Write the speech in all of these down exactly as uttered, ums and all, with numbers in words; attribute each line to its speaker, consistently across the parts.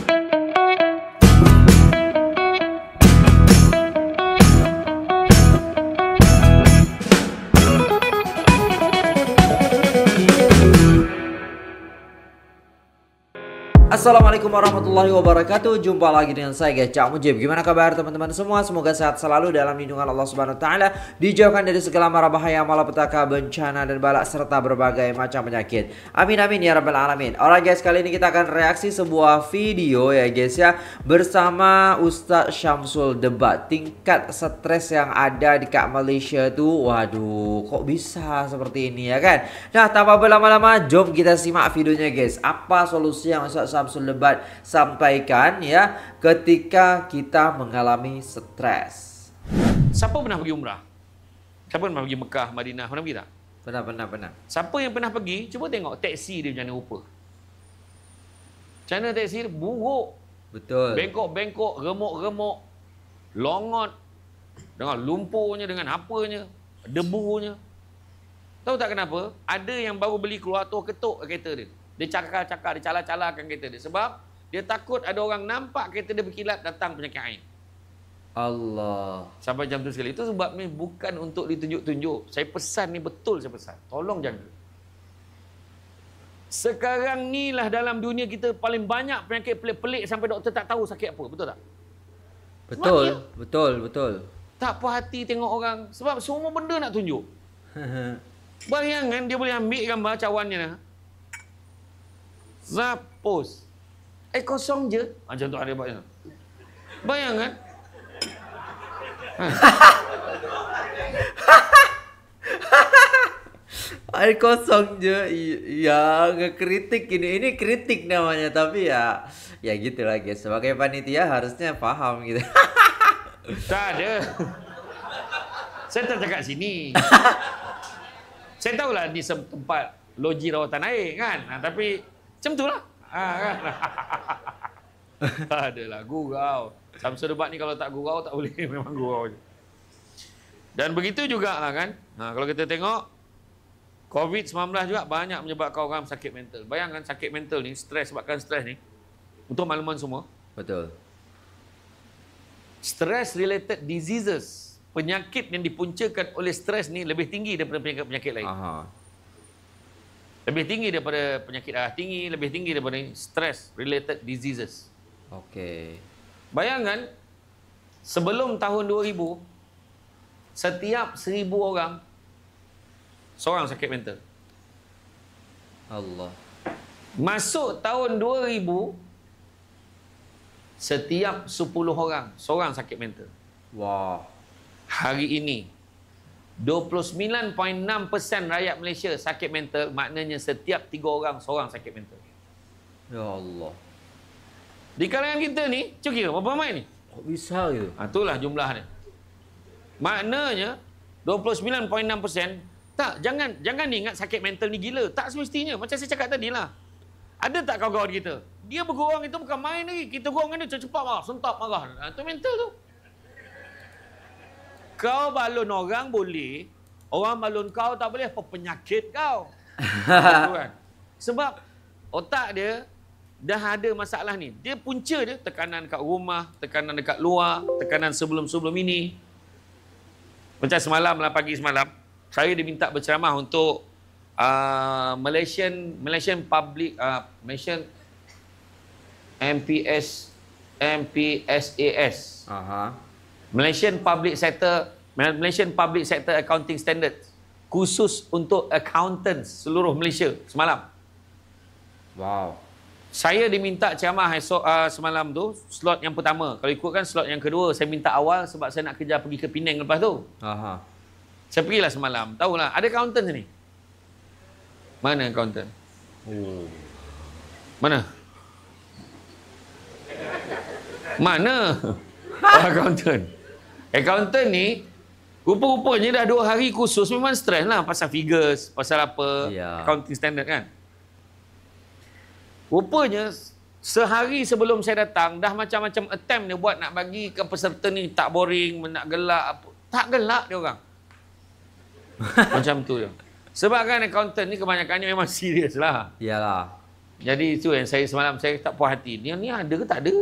Speaker 1: Assalamualaikum warahmatullahi wabarakatuh. Jumpa lagi dengan saya guys, Cak Mujib. Gimana kabar teman-teman semua? Semoga sehat selalu dalam lindungan Allah Subhanahu wa taala, dijauhkan dari segala mara bahaya, malapetaka, bencana dan balak serta berbagai macam penyakit. Amin amin ya rabbal alamin. Alright guys, kali ini kita akan reaksi sebuah video ya guys ya, bersama Ustadz Syamsul Debat. Tingkat stres yang ada di kat Malaysia tuh, waduh, kok bisa seperti ini ya kan? Nah, tanpa berlama-lama, jom kita simak videonya guys. Apa solusi yang Ustadz Syamsul Debat sampaikan ya ketika kita mengalami stres.
Speaker 2: Siapa pernah pergi umrah? Siapa pernah pergi Mekah, Madinah? Pernah pergi tak?
Speaker 1: Pernah, pernah, pernah.
Speaker 2: Siapa yang pernah pergi, cuba tengok taksi dia macam mana rupa. Macam mana taksi dia? Buruk.
Speaker 1: Betul.
Speaker 2: Bengkok-bengkok, remuk-remuk, longot, dengan lumpurnya, dengan apanya, debunya. Tahu tak kenapa? Ada yang baru beli keluar tu ketuk kereta dia. Dia cakar-cakar, dia calar-calarkan kereta dia. Sebab dia takut ada orang nampak kereta dia berkilat, datang penyakit ain.
Speaker 1: Allah.
Speaker 2: Sampai jam tu sekali. Itu sebab ni bukan untuk ditunjuk-tunjuk. Saya pesan ni betul saya pesan. Tolong jaga. Sekarang ni lah dalam dunia kita paling banyak penyakit pelik-pelik sampai doktor tak tahu sakit apa. Betul tak?
Speaker 1: Betul, betul, betul.
Speaker 2: Tak puas hati tengok orang. Sebab semua benda nak tunjuk. Bayangkan dia boleh ambil gambar cawannya. Zap, post. Eh, kosong je. Macam tu ada banyak. Bayangkan.
Speaker 1: Air kosong je. Ya, ngekritik ini. Ini kritik namanya. Tapi ya, ya gitulah guys. Sebagai panitia harusnya paham gitu.
Speaker 2: Tak ada. Saya tak cakap sini. Saya tahulah ni tempat loji rawatan air kan. Ha, tapi macam tu lah. Ha, kan? Adalah gurau. Syamsul Debat ni kalau tak gurau tak boleh. Memang gurau je. Dan begitu juga lah kan. Ha, kalau kita tengok COVID sembilan belas juga banyak menyebabkan orang sakit mental. Bayangkan sakit mental ni, stres, sebabkan stres ni. Untuk makluman semua.
Speaker 1: Betul.
Speaker 2: Stress related diseases. Penyakit yang dipuncakan oleh stres ni lebih tinggi daripada penyakit-penyakit lain. Aha. Lebih tinggi daripada penyakit darah tinggi, lebih tinggi daripada stress related diseases.
Speaker 1: Okey.
Speaker 2: Bayangkan, sebelum tahun dua ribu, setiap seribu orang, seorang sakit mental.
Speaker 1: Allah.
Speaker 2: Masuk tahun dua ribu, setiap sepuluh orang, seorang sakit mental.
Speaker 1: Wah.
Speaker 2: Hari ini, dua puluh sembilan perpuluhan enam peratus rakyat Malaysia sakit mental, maknanya setiap tiga orang seorang sakit mental.
Speaker 1: Ya Allah.
Speaker 2: Di kalangan kita ni, cuba kira berapa ramai ni?
Speaker 1: Kok bisa gitu?
Speaker 2: Ha, itulah jumlahnya. Maknanya dua puluh sembilan perpuluhan enam peratus. Tak, jangan jangan ingat sakit mental ni gila. Tak semestinya. Macam saya cakap tadi lah. Ada tak kawan-kawan kita? Dia bergurau itu bukan main lagi. Kita gurau dengan dia cepat marah, sentak marah. Ha, itu mental tu. Kau balun orang boleh, orang balun kau tak boleh, apa penyakit kau? Kan? Sebab otak dia dah ada masalah ni. Dia punca dia tekanan kat rumah, tekanan dekat luar, tekanan sebelum-sebelum ini. Macam semalam lah, pagi semalam, saya diminta berceramah untuk uh, Malaysian Malaysian Public uh, Malaysian M P S M P S A S. Aha. Malaysian Public Sector Malaysian Public Sector Accounting Standards, khusus untuk accountants seluruh Malaysia semalam.
Speaker 1: Wow.
Speaker 2: Saya diminta ceramah esok uh, semalam tu, slot yang pertama. Kalau ikutkan slot yang kedua, saya minta awal sebab saya nak kerja pergi ke Penang lepas tu. Aha. Saya pergilah semalam. Tahulah, ada accountant sini. Mana accountant? Oh. Mana? Mana? Oh, accountant. Accountant ni, rupa-rupanya dah dua hari khusus memang stres lah. Pasal figures, pasal apa, yeah. Accounting standard kan. Rupanya, sehari sebelum saya datang, dah macam-macam attempt dia buat nak bagi ke peserta ni tak boring, nak gelak. Apa. Tak gelak dia orang. Macam tu dia. Sebab kan accountant ni kebanyakannya memang serius lah.
Speaker 1: Iyalah.
Speaker 2: Jadi itu yang saya semalam saya tak puas hati. Ni ni ada ke tak ada?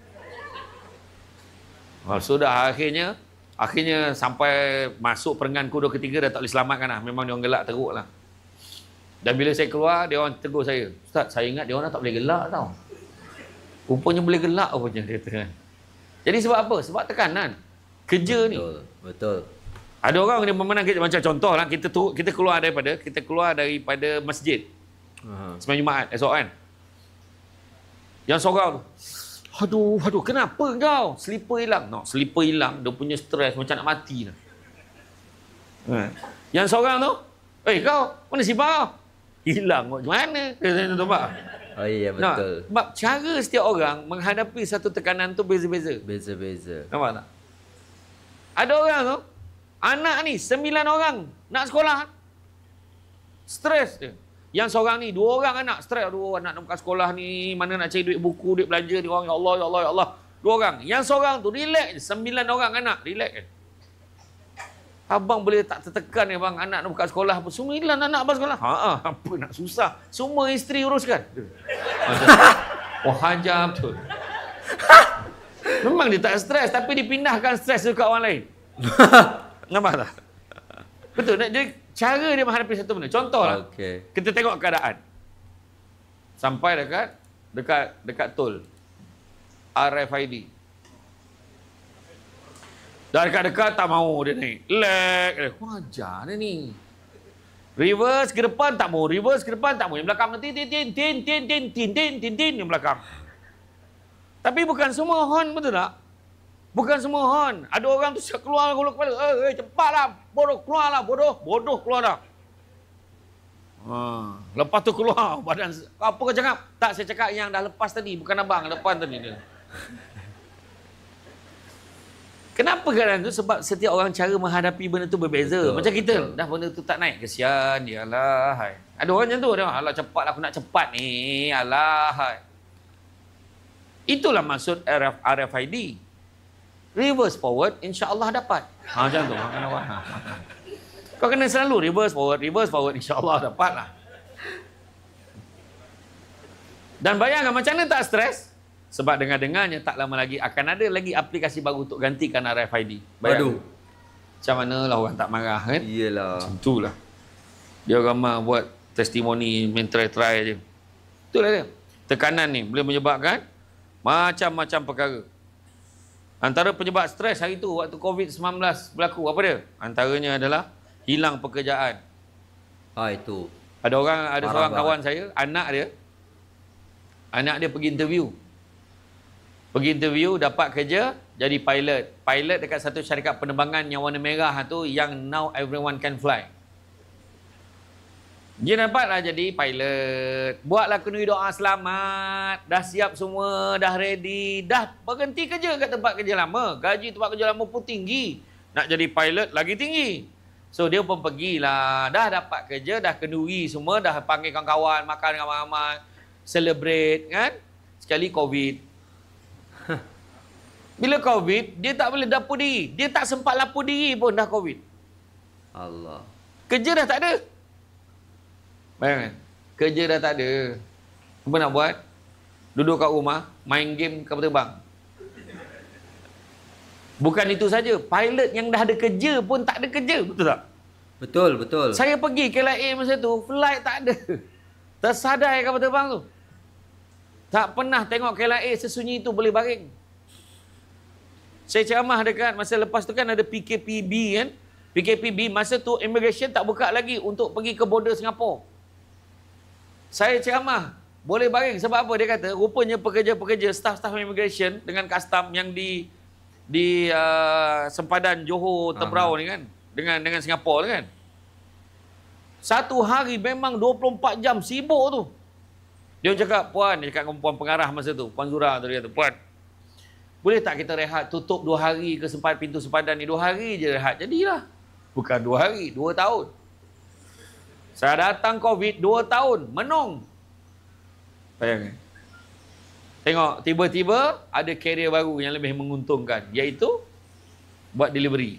Speaker 2: Oh, sudah akhirnya akhirnya sampai masuk perengan kuda ketiga dah tak boleh selamatkan lah. Memang dia orang gelak teruk lah. Dan bila saya keluar, dia orang tegur saya. Ustaz, saya ingat dia orang tak boleh gelak tau. Rupanya boleh gelak rupanya dia kata kan. Jadi sebab apa? Sebab tekanan. Kerja ni.
Speaker 1: Betul. Betul.
Speaker 2: Ada orang dia memenang kita macam contoh lah kita tu kita keluar daripada kita keluar daripada masjid.
Speaker 1: Uh-huh.
Speaker 2: Sembahyang Jumaat esok kan. Yang seorang tu, aduh, aduh, kenapa kau? Slipper hilang. No, slipper hilang, dia punya stres macam nak mati dah. Ha. Yang seorang tu, eh kau, mana slipper kau? Hilang macam mana? Dia tu nampak.
Speaker 1: Oh iya betul.
Speaker 2: Nah, sebab cara setiap orang menghadapi satu tekanan tu beza-beza.
Speaker 1: Beza-beza.
Speaker 2: Nampak tak? Ada orang tu, anak ni sembilan orang nak sekolah. Stres dia. Yang seorang ni, dua orang anak stres. Aduh, anak nak buka sekolah ni, mana nak cari duit buku, duit belanja ni orang. Ya Allah, ya Allah, ya Allah. Dua orang. Yang seorang tu, relax. Sembilan orang anak, relax. Abang boleh tak tertekan ya bang, anak nak buka sekolah. Sembilan anak abang sekolah. Haa, apa nak susah. Semua isteri uruskan. Oh, hajar betul. Memang dia tak stres, tapi dipindahkan stres dekat orang lain. Nampak tak? Betul. Jadi, cara dia menghadapi satu benda. Contohlah,
Speaker 1: okay.
Speaker 2: Kita tengok keadaan. Sampai dekat dekat dekat tol R F I D. Dah dekat-dekat tak mau dia naik. Lag. Wajar dia ni. Reverse ke depan tak mau. Reverse ke depan tak mau. Yang belakang tin tin tin tin tin tin tin tin tin tin yang belakang. Tapi bukan semua horn, betul tak? Bukan semua horn. Ada orang tu siap keluar gulung kepala. Eh, eh cepatlah. Bodoh keluarlah, bodoh. Bodoh keluar dah. Ha. Lepas tu keluar badan. Apa kau cakap? Tak, saya cakap yang dah lepas tadi. Bukan abang, lepas tadi dia. Kenapa keadaan tu? Sebab setiap orang cara menghadapi benda tu berbeza. Betul, macam kita. Betul. Dah benda tu tak naik. Kesian. Yalah. Hai. Ada orang macam tu. Dia, alah cepatlah aku nak cepat ni. Alah. Hai. Itulah maksud R F I D. Reverse forward, insya-Allah dapat. Ha, macam tu. Ha. Kau kena selalu reverse forward, reverse forward, insya-Allah dapatlah. Dan bayangkan macam mana tak stres? Sebab dengar-dengarnya tak lama lagi akan ada lagi aplikasi baru untuk gantikan R F I D. Bayangkan. Macam mana lah orang tak marah kan?
Speaker 1: Iyalah.
Speaker 2: Macam itulah. Dia ramai buat testimoni, main try-try je. Itulah dia. Tekanan ni boleh menyebabkan macam-macam perkara. Antara penyebab stres hari tu waktu covid sembilan belas berlaku, apa dia? Antaranya adalah hilang pekerjaan.
Speaker 1: Ah itu.
Speaker 2: Ada orang, ada
Speaker 1: Marah
Speaker 2: seorang
Speaker 1: banget.
Speaker 2: kawan saya, anak dia, anak dia pergi interview. Pergi interview, dapat kerja, jadi pilot. Pilot dekat satu syarikat penerbangan yang warna merah tu, yang now everyone can fly. Dia dapatlah jadi pilot. Buatlah kenduri doa selamat. Dah siap semua. Dah ready. Dah berhenti kerja kat tempat kerja lama. Gaji tempat kerja lama pun tinggi. Nak jadi pilot lagi tinggi. So dia pun pergilah. Dah dapat kerja. Dah kenduri semua. Dah panggil kawan-kawan. Makan dengan ramai-ramai. Celebrate kan. Sekali Covid. Bila Covid, dia tak boleh dapur diri. Dia tak sempat lapur diri pun dah Covid.
Speaker 1: Allah.
Speaker 2: Kerja dah tak ada. Bayangkan, kerja dah tak ada. Apa nak buat? Duduk kat rumah, main game kapal terbang. Bukan itu saja, pilot yang dah ada kerja pun tak ada kerja, betul tak?
Speaker 1: Betul, betul.
Speaker 2: Saya pergi K L A masa tu, flight tak ada. Tersadai kapal terbang tu. Tak pernah tengok K L A sesunyi itu boleh baring. Saya ceramah dekat masa lepas tu kan ada P K P B kan. P K P B masa tu immigration tak buka lagi untuk pergi ke border Singapura. Saya ceramah, boleh baring. Sebab apa? Dia kata, rupanya pekerja-pekerja, staf-staf immigration dengan custom yang di di uh, sempadan Johor, Tebrau uh-huh. ni kan, dengan dengan Singapura kan. Satu hari memang dua puluh empat jam sibuk tu. Dia cakap, puan, dia cakap dengan puan pengarah masa tu, Puan Zura tu, dia kata, puan, boleh tak kita rehat, tutup dua hari ke sempat pintu sempadan ni, dua hari je rehat. Jadilah. Bukan dua hari, dua tahun. Saya datang Covid dua tahun, menung. Bayangkan. Tengok, tiba-tiba ada carrier baru yang lebih menguntungkan, iaitu buat delivery.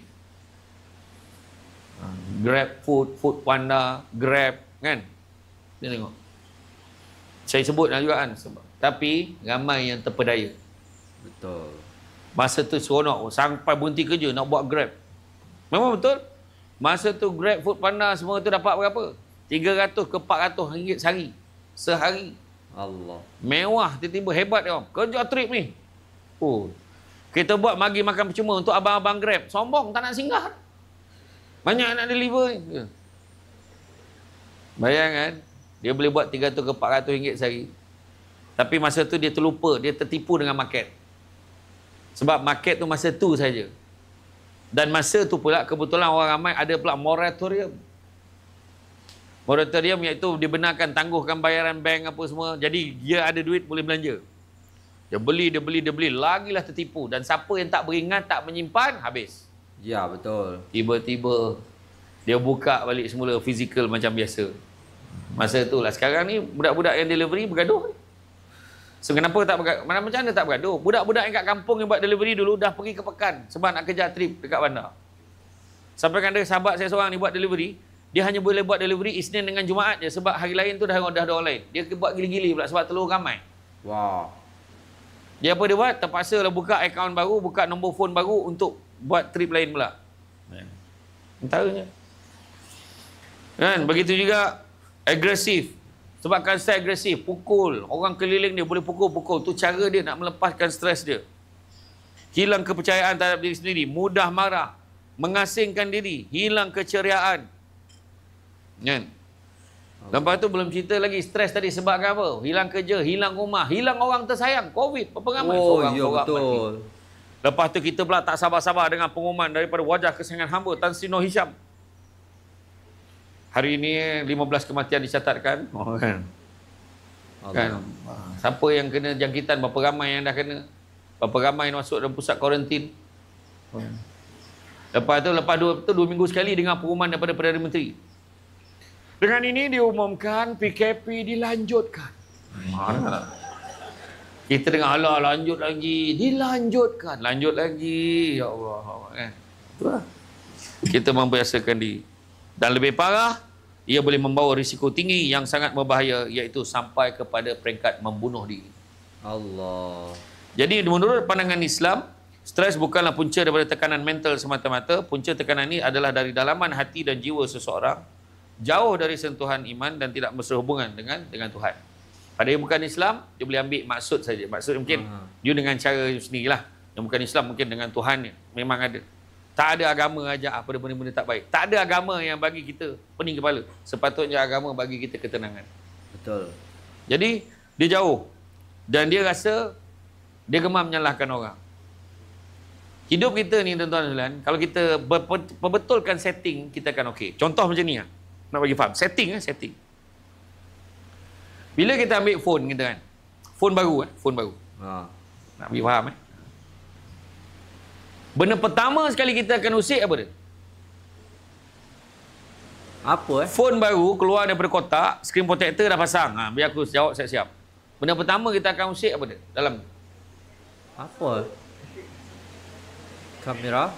Speaker 2: Grab Food, Food Panda, Grab, kan? Dia tengok. Saya sebut lah juga kan. Tapi ramai yang terpedaya.
Speaker 1: Betul.
Speaker 2: Masa tu seronok sampai berhenti kerja nak buat Grab. Memang betul. Masa tu Grab, Foodpanda semua tu dapat berapa? tiga ratus ke empat ratus ringgit sehari. Sehari.
Speaker 1: Allah.
Speaker 2: Mewah, tiba-tiba hebat dia. Kerja trip ni. Oh. Kita buat bagi makan percuma untuk abang-abang Grab. Sombong, tak nak singgah. Banyak nak deliver ni. Bayangkan, dia boleh buat tiga ratus ke empat ratus ringgit sehari. Tapi masa tu dia terlupa, dia tertipu dengan market. Sebab market tu masa tu saja. Dan masa tu pula kebetulan orang ramai ada pula moratorium. Moratorium iaitu dibenarkan tangguhkan bayaran bank apa semua. Jadi dia ada duit boleh belanja. Dia beli, dia beli, dia beli. Lagilah tertipu. Dan siapa yang tak beringat, tak menyimpan, habis.
Speaker 1: Ya, betul.
Speaker 2: Tiba-tiba dia buka balik semula fizikal macam biasa. Masa tu lah. Sekarang ni budak-budak yang delivery bergaduh. So kenapa tak bergaduh? Macam mana tak bergaduh? Budak-budak yang kat kampung yang buat delivery dulu dah pergi ke pekan sebab nak kejar trip dekat bandar. Sampai kan ada sahabat saya seorang ni buat delivery, dia hanya boleh buat delivery Isnin dengan Jumaat je sebab hari lain tu dah dah ada orang lain. Dia buat gili-gili pula sebab telur ramai.
Speaker 1: Wow.
Speaker 2: Dia apa dia buat? Terpaksa lah buka akaun baru, buka nombor phone baru untuk buat trip lain pula. Antaranya. Kan? Begitu juga agresif. Sebabkan saya agresif, pukul. Orang keliling dia boleh pukul-pukul. Tu cara dia nak melepaskan stres dia. Hilang kepercayaan terhadap diri sendiri. Mudah marah. Mengasingkan diri. Hilang keceriaan. Kan? Lepas tu belum cerita lagi stres tadi sebabkan apa? Hilang kerja, hilang rumah, hilang orang tersayang. Covid. Berapa ramai?
Speaker 1: Oh,
Speaker 2: Seorang,
Speaker 1: ya
Speaker 2: seorang
Speaker 1: betul.
Speaker 2: mati. Lepas tu kita pula tak sabar-sabar dengan pengumuman daripada wajah kesayangan hamba Tan Sri Nur Hisham. Hari ini lima belas kematian dicatatkan. Oh, kan? Kan? Siapa yang kena jangkitan, berapa ramai yang dah kena? Berapa ramai yang masuk dalam pusat kuarantin? Oh. Lepas tu, lepas dua, tu, dua minggu sekali dengan pengumuman daripada Perdana Menteri. Dengan ini diumumkan P K P dilanjutkan. Mana? Kita dengar, alah lanjut lagi. Dilanjutkan. Lanjut lagi. Ya Allah. Kan? Itulah. Kita membiasakan diri. Dan lebih parah, ia boleh membawa risiko tinggi yang sangat berbahaya, iaitu sampai kepada peringkat membunuh diri.
Speaker 1: Allah.
Speaker 2: Jadi menurut pandangan Islam, stres bukanlah punca daripada tekanan mental semata-mata. Punca tekanan ini adalah dari dalaman hati dan jiwa seseorang, jauh dari sentuhan iman dan tidak berhubungan dengan dengan Tuhan. Pada yang bukan Islam, dia boleh ambil maksud saja. Maksud mungkin uh-huh. dia dengan cara sendirilah. Yang bukan Islam mungkin dengan Tuhan memang ada. Tak ada agama ajak apa benda-benda tak baik. Tak ada agama yang bagi kita pening kepala. Sepatutnya agama bagi kita ketenangan.
Speaker 1: Betul.
Speaker 2: Jadi, dia jauh. Dan dia rasa dia gemar menyalahkan orang. Hidup kita ni tuan-tuan dan sekalian, kalau kita perbetulkan setting, kita akan okey. Contoh macam ni lah. Nak bagi faham. Setting eh, setting. Bila kita ambil phone kita kan. Phone baru eh, phone baru.
Speaker 1: Ha.
Speaker 2: Nak bagi faham eh. Benda pertama sekali kita akan usik apa dia?
Speaker 1: Apa eh?
Speaker 2: Phone baru keluar daripada kotak, screen protector dah pasang. Ha, biar aku jawab siap-siap. Benda pertama kita akan usik apa dia? Dalam
Speaker 1: apa? Kamera?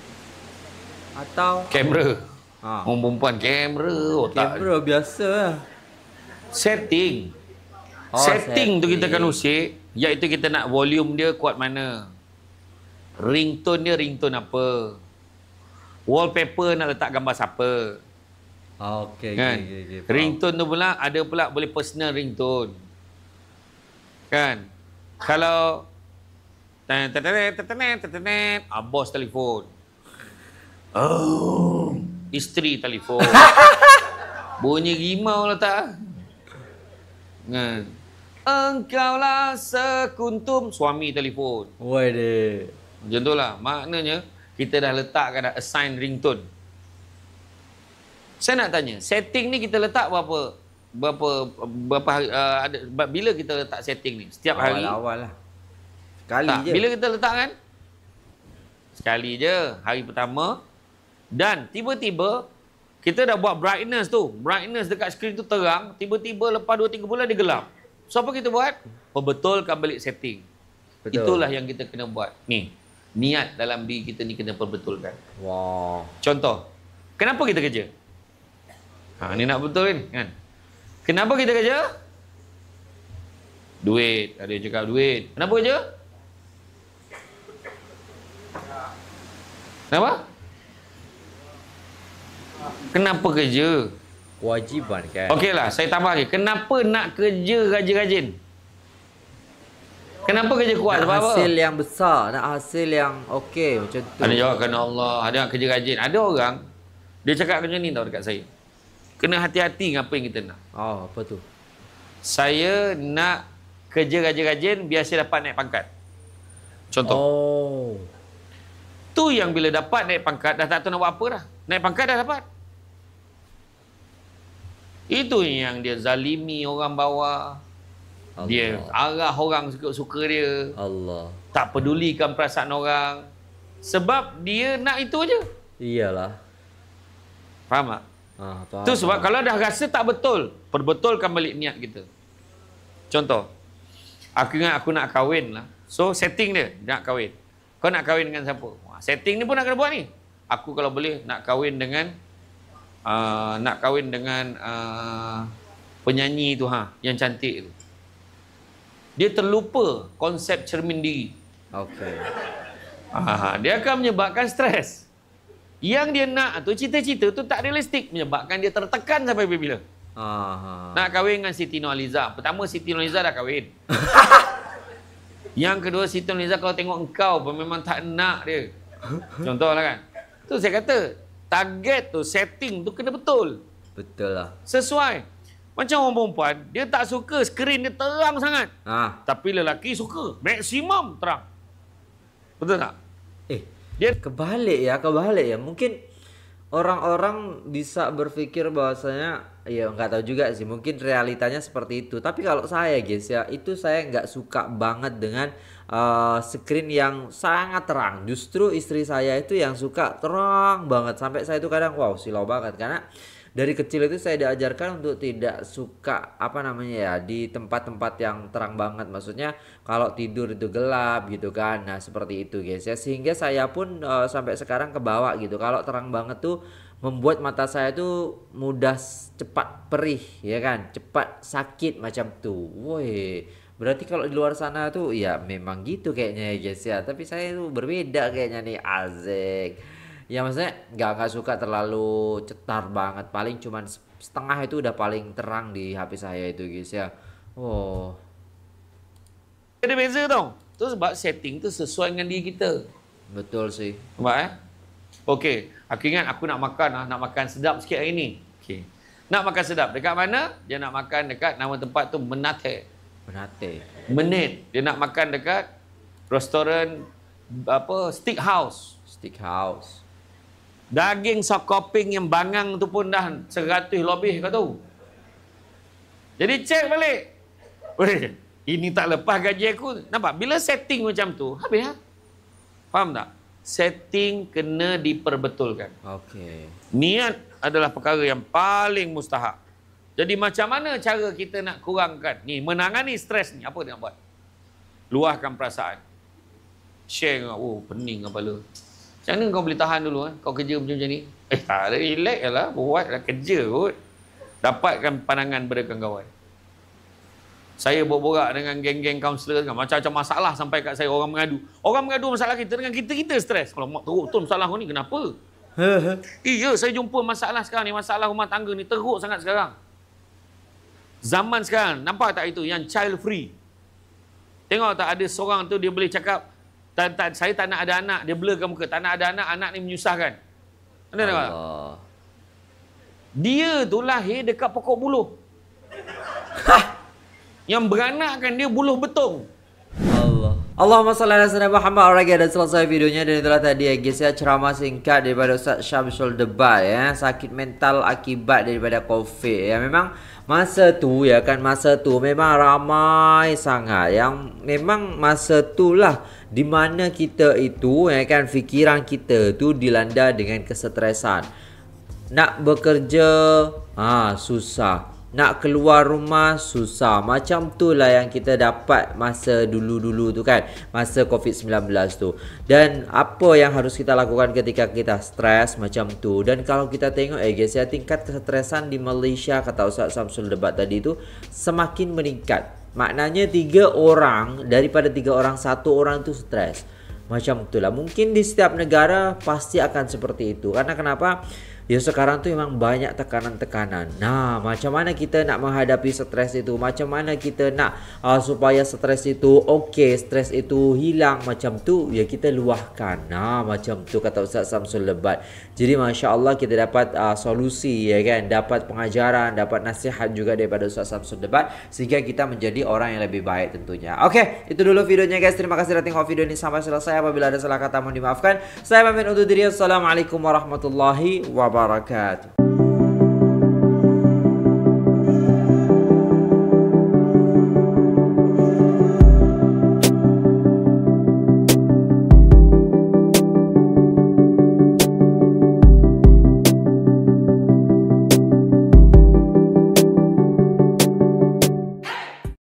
Speaker 1: Atau
Speaker 2: kamera.
Speaker 1: Ha.
Speaker 2: Orang perempuan kamera, otak.
Speaker 1: Kamera biasa.
Speaker 2: Setting.
Speaker 1: Oh,
Speaker 2: setting tu kita
Speaker 1: setting.
Speaker 2: akan usik, iaitu kita nak volume dia kuat mana. Ringtone dia ringtone apa. Wallpaper nak letak gambar siapa.
Speaker 1: Oh, okey,
Speaker 2: Kan?
Speaker 1: okey, okey.
Speaker 2: Ringtone tu pula ada pula boleh personal ringtone. Kan? Kalau ten ten ten ten ten ten ah, bos telefon. Oh, isteri telefon. Bunyi rimau lah tak? Kan? Engkaulah sekuntum suami telefon.
Speaker 1: Woi deh.
Speaker 2: Macam tu lah. Maknanya, kita dah letakkan dah assign ringtone. Saya nak tanya, setting ni kita letak berapa berapa berapa hari, uh, ada, bila kita letak setting ni? Setiap hari?
Speaker 1: Awal-awal lah. Sekali
Speaker 2: tak,
Speaker 1: je.
Speaker 2: Bila kita letak kan? Sekali je. Hari pertama. Dan tiba-tiba, kita dah buat brightness tu. Brightness dekat skrin tu terang. Tiba-tiba lepas dua tiga bulan dia gelap. So, apa kita buat? Perbetulkan balik setting. Betul. Itulah yang kita kena buat. Ni. Niat dalam diri kita ni kena perbetulkan.
Speaker 1: Wow.
Speaker 2: Contoh. Kenapa kita kerja? Ha, ni nak betulin kan? Kenapa kita kerja? Duit. Ada yang cakap duit. Kenapa kerja? Kenapa? Kenapa kerja?
Speaker 1: Kewajiban kan.
Speaker 2: Okeylah, saya tambah lagi. Kenapa nak kerja rajin-rajin? Kenapa kerja kuat?
Speaker 1: Nak
Speaker 2: Sebab apa?
Speaker 1: hasil yang besar, nak hasil yang okey macam tu.
Speaker 2: Ada jawab kerana Allah, ada yang kerja rajin. Ada orang, dia cakap macam ni tau dekat saya. Kena hati-hati dengan apa yang kita nak.
Speaker 1: Oh, apa tu?
Speaker 2: Saya nak kerja rajin-rajin biar saya dapat naik pangkat. Contoh.
Speaker 1: Oh.
Speaker 2: Tu yang bila dapat naik pangkat, dah tak tahu nak buat apa dah. Naik pangkat dah dapat. Itu yang dia zalimi orang bawah. Allah. Dia arah orang suka-suka dia.
Speaker 1: Allah.
Speaker 2: Tak pedulikan perasaan orang. Sebab dia nak itu aja.
Speaker 1: Iyalah.
Speaker 2: Faham tak?
Speaker 1: Ah, faham.
Speaker 2: Tu sebab kalau dah rasa tak betul, perbetulkan balik niat kita. Contoh. Aku ingat aku nak kahwin lah. So setting dia, nak kahwin. Kau nak kahwin dengan siapa? Setting ni pun nak kena buat ni. Aku kalau boleh nak kahwin dengan uh, nak kahwin dengan uh, penyanyi tu ha, yang cantik tu. Dia terlupa konsep cermin diri.
Speaker 1: Okey.
Speaker 2: Ah, dia akan menyebabkan stres. Yang dia nak tu cita-cita tu tak realistik, menyebabkan dia tertekan sampai bila.
Speaker 1: Ah.
Speaker 2: Nak kahwin dengan Siti Nurhaliza. Pertama Siti Nurhaliza dah kahwin. Yang kedua Siti Nurhaliza kalau tengok engkau pun memang tak nak dia. Contohlah kan. Tu saya kata, target tu, setting tu kena betul.
Speaker 1: Betul lah.
Speaker 2: Sesuai. Macam orang perempuan, dia tak suka skrin dia terang sangat.
Speaker 1: Ah.
Speaker 2: Tapi lelaki suka. Maksimum terang. Betul tak?
Speaker 1: Eh,
Speaker 2: Dia
Speaker 1: kebalik ya, kebalik ya. Mungkin orang-orang bisa berpikir bahwasanya, ya nggak tahu juga sih. Mungkin realitanya seperti itu. Tapi kalau saya guys ya, itu saya nggak suka banget dengan uh, screen yang sangat terang. Justru istri saya itu yang suka terang banget. Sampai saya itu kadang wow silau banget. Karena dari kecil itu saya diajarkan untuk tidak suka apa namanya ya di tempat-tempat yang terang banget. Maksudnya kalau tidur itu gelap gitu kan. Nah seperti itu guys ya. Sehingga saya pun uh, sampai sekarang kebawa gitu. Kalau terang banget tuh membuat mata saya tuh mudah cepat perih ya kan. Cepat sakit macam tuh. Woi. Berarti kalau di luar sana tuh ya memang gitu kayaknya ya guys ya. Tapi saya tuh berbeda kayaknya nih, asik. Ya maksudnya nggak nggak suka terlalu cetar banget, paling cuman setengah itu udah paling terang di H P saya itu guys ya. Oh,
Speaker 2: ada beza tau. Tu sebab setting tu sesuai dengan diri kita.
Speaker 1: betul sih.
Speaker 2: Nampak eh? Okey, aku ingat aku nak makan ah, nak makan sedap sikit hari ni. Okey. Nak makan sedap dekat mana? Dia nak makan dekat nama tempat tu Menate.
Speaker 1: Menate.
Speaker 2: Menit. Dia nak makan dekat restoran apa? Steak House.
Speaker 1: Steak House.
Speaker 2: Daging sop koping yang bangang tu pun dah seratus lebih kau tahu. Jadi cek balik. Weh, ini tak lepas gaji aku. Nampak? Bila setting macam tu, habis ha? Faham tak? Setting kena diperbetulkan.
Speaker 1: Okey.
Speaker 2: Niat adalah perkara yang paling mustahak. Jadi macam mana cara kita nak kurangkan ni, menangani stres ni, apa dia nak buat? Luahkan perasaan. Share dengan, oh pening kepala. Macam mana kau boleh tahan dulu kan? Kau kerja macam-macam ni. Eh tak ada, relax je lah. Buatlah kerja kot. Dapatkan pandangan daripada kawan-kawan. Saya borak-borak dengan geng-geng kaunselor kan. Macam-macam masalah sampai kat saya orang mengadu. Orang mengadu masalah kita dengan kita-kita stres. Kalau mak teruk betul masalah kau ni kenapa? Iya, saya jumpa masalah sekarang ni. Masalah rumah tangga ni teruk sangat sekarang. Zaman sekarang, nampak tak itu? Yang child free. Tengok tak ada seorang tu dia boleh cakap, Tak, tak, saya tak nak ada anak. Dia blurkan muka. Tak nak ada anak, anak ni menyusahkan. Anda tengok tak? Dia tu lahir dekat pokok buluh. Yang beranakkan dia buluh betung.
Speaker 1: Allah. Allahumma salli ala sayyidina Muhammad. Alright, dan selesai videonya. Dan itulah tadi ya guys ya, ceramah singkat daripada Ustaz Syamsul Debat ya. Sakit mental akibat daripada COVID ya. Memang masa tu ya kan, masa tu memang ramai sangat. Yang memang masa tu lah di mana kita itu ya kan, fikiran kita tu dilanda dengan kesetresan. Nak bekerja ah susah, nak keluar rumah susah. Macam tu lah yang kita dapat masa dulu-dulu tu kan, masa COVID sembilan belas tu. Dan apa yang harus kita lakukan ketika kita stres macam tu. Dan kalau kita tengok eh guys ya, tingkat kesetresan di Malaysia kata Ustaz Syamsul Debat tadi tu semakin meningkat. Maknanya tiga orang, daripada tiga orang, satu orang tu stres. Macam itulah. Mungkin di setiap negara pasti akan seperti itu. Karena kenapa? Ya sekarang tu memang banyak tekanan-tekanan. Nah, macam mana kita nak menghadapi stres itu? Macam mana kita nak uh, supaya stres itu okey, stres itu hilang macam tu? Ya kita luahkan. Nah, macam tu kata Ustaz Samsul Lebat. Jadi masya-Allah kita dapat uh, solusi ya kan, dapat pengajaran, dapat nasihat juga daripada Ustaz Samsul Lebat sehingga kita menjadi orang yang lebih baik tentunya. Okey, itu dulu videonya guys. Terima kasih sudah tengok video ini sampai selesai. Apabila ada salah kata mohon dimaafkan. Saya pamit undur diri. Assalamualaikum warahmatullahi wabarakatuh.